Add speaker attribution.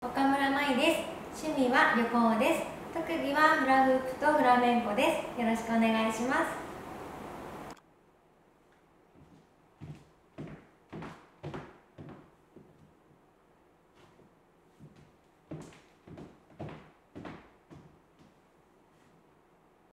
Speaker 1: 岡村舞です。趣味は旅行です。特技はフラフープとフラメンコです。よろしくお願いします。